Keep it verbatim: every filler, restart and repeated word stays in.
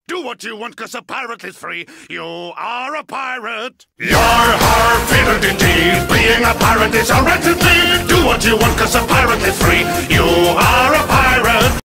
Do what you want, cause a pirate is free. You are a pirate. You're har, fiddled indeed. Being a pirate is a wretched deed. Do what you want, cause a pirate is free. You are a pirate.